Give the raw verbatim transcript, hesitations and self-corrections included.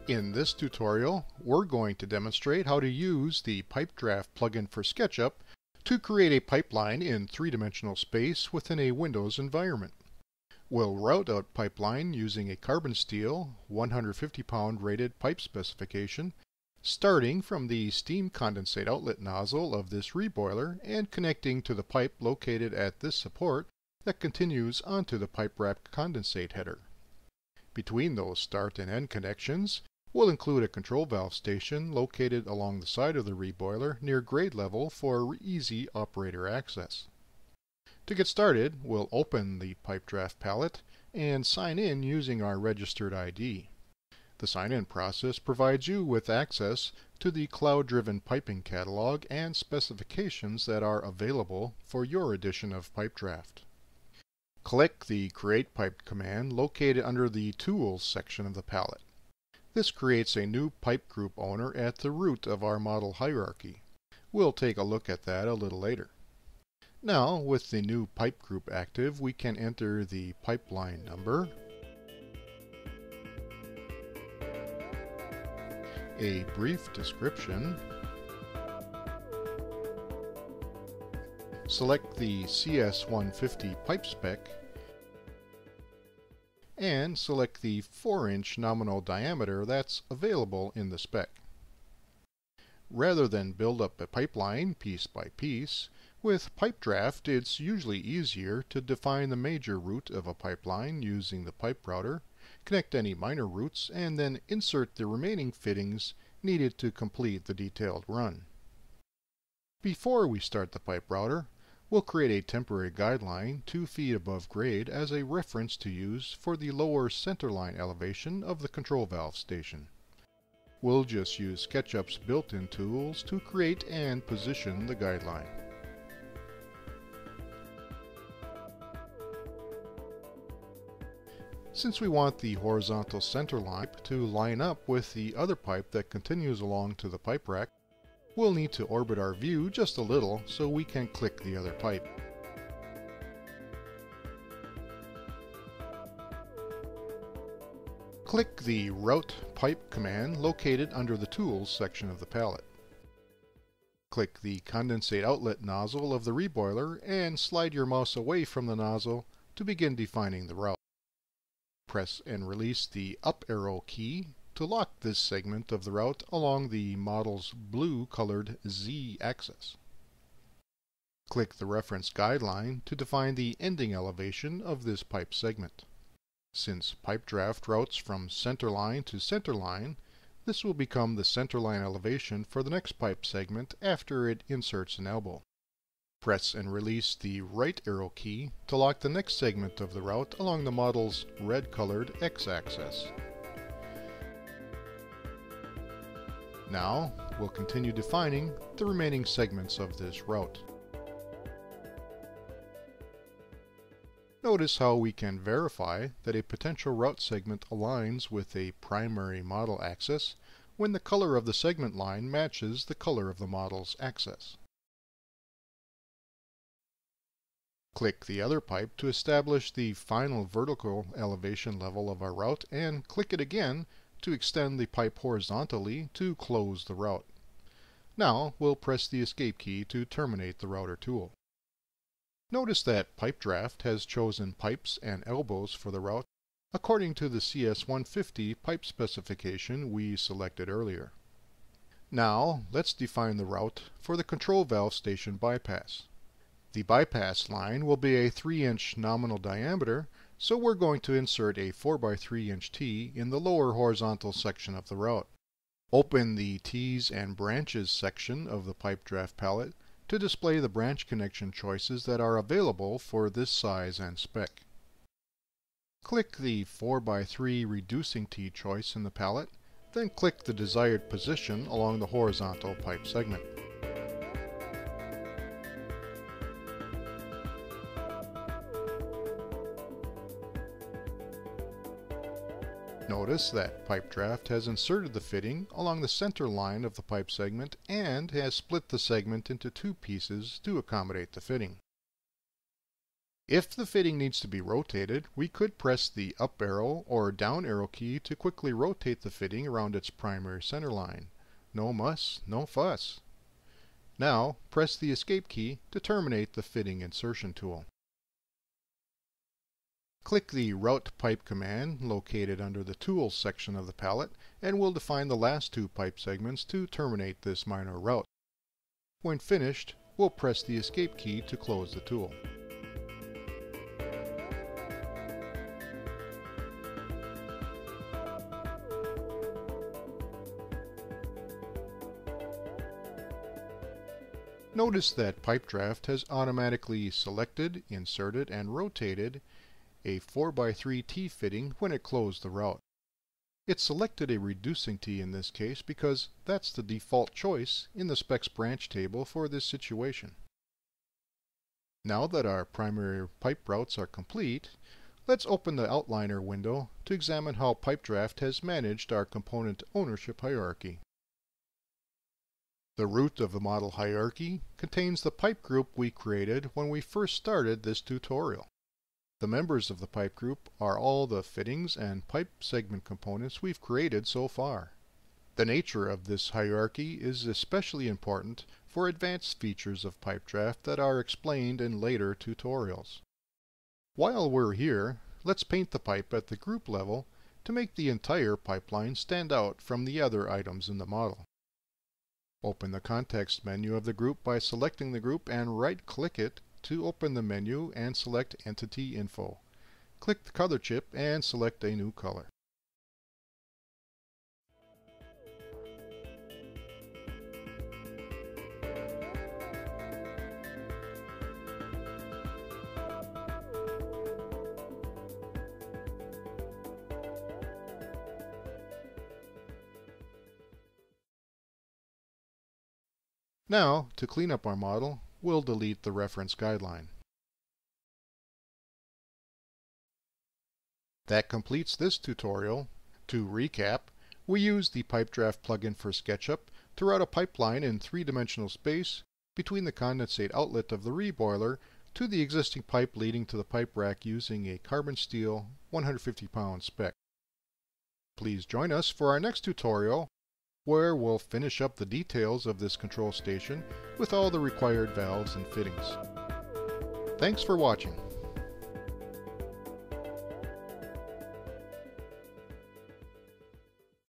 In this tutorial, we're going to demonstrate how to use the PipeDraft plugin for SketchUp to create a pipeline in three-dimensional space within a Windows environment. We'll route out pipeline using a carbon steel one hundred fifty pound rated pipe specification, starting from the steam condensate outlet nozzle of this reboiler and connecting to the pipe located at this support that continues onto the pipe wrap condensate header. Between those start and end connections, we'll include a control valve station located along the side of the reboiler near grade level for easy operator access. To get started, we'll open the PipeDraft palette and sign in using our registered I D. The sign-in process provides you with access to the cloud-driven piping catalog and specifications that are available for your edition of PipeDraft. Click the Create Pipe command located under the Tools section of the palette. This creates a new pipe group owner at the root of our model hierarchy. We'll take a look at that a little later. Now, with the new pipe group active, we can enter the pipeline number, a brief description, select the C S one fifty pipe spec, and select the four inch nominal diameter that's available in the spec. Rather than build up a pipeline piece by piece, with PipeDraft it's usually easier to define the major route of a pipeline using the pipe router, connect any minor routes, and then insert the remaining fittings needed to complete the detailed run. Before we start the pipe router, we'll create a temporary guideline two feet above grade as a reference to use for the lower centerline elevation of the control valve station. We'll just use SketchUp's built-in tools to create and position the guideline. Since we want the horizontal center line to line up with the other pipe that continues along to the pipe rack, we'll need to orbit our view just a little so we can click the other pipe. Click the Route Pipe command located under the Tools section of the palette. Click the condensate outlet nozzle of the reboiler and slide your mouse away from the nozzle to begin defining the route. Press and release the up arrow key to lock this segment of the route along the model's blue-colored Z-axis. Click the reference guideline to define the ending elevation of this pipe segment. Since PipeDraft routes from centerline to centerline, this will become the centerline elevation for the next pipe segment after it inserts an elbow. Press and release the right arrow key to lock the next segment of the route along the model's red-colored X-axis. Now, we'll continue defining the remaining segments of this route. Notice how we can verify that a potential route segment aligns with a primary model axis when the color of the segment line matches the color of the model's axis. Click the other pipe to establish the final vertical elevation level of our route and click it again to extend the pipe horizontally to close the route. Now we'll press the Escape key to terminate the router tool. Notice that PipeDraft has chosen pipes and elbows for the route according to the C S one fifty pipe specification we selected earlier. Now let's define the route for the control valve station bypass. The bypass line will be a three inch nominal diameter, so we're going to insert a four by three inch T in the lower horizontal section of the route. Open the T's and Branches section of the PipeDraft palette to display the branch connection choices that are available for this size and spec. Click the four by three Reducing T choice in the palette, then click the desired position along the horizontal pipe segment. Notice that PipeDraft has inserted the fitting along the center line of the pipe segment and has split the segment into two pieces to accommodate the fitting. If the fitting needs to be rotated, we could press the up arrow or down arrow key to quickly rotate the fitting around its primary center line. No muss, no fuss. Now, press the escape key to terminate the fitting insertion tool. Click the Route Pipe command located under the Tools section of the palette, and we'll define the last two pipe segments to terminate this minor route. When finished, we'll press the escape key to close the tool. Notice that PipeDraft has automatically selected, inserted, and rotated a four by three T fitting when it closed the route. It selected a reducing T in this case because that's the default choice in the specs branch table for this situation. Now that our primary pipe routes are complete, let's open the outliner window to examine how PipeDraft has managed our component ownership hierarchy. The root of the model hierarchy contains the pipe group we created when we first started this tutorial. The members of the pipe group are all the fittings and pipe segment components we've created so far. The nature of this hierarchy is especially important for advanced features of PipeDraft that are explained in later tutorials. While we're here, let's paint the pipe at the group level to make the entire pipeline stand out from the other items in the model. Open the context menu of the group by selecting the group and right-click it to open the menu and select Entity Info. Click the color chip and select a new color. Now, to clean up our model, we'll delete the reference guideline. That completes this tutorial. To recap, we used the PipeDraft plugin for SketchUp to route a pipeline in three-dimensional space between the condensate outlet of the reboiler to the existing pipe leading to the pipe rack using a carbon steel one hundred fifty pound spec. Please join us for our next tutorial, where we'll finish up the details of this control station with all the required valves and fittings. Thanks for watching.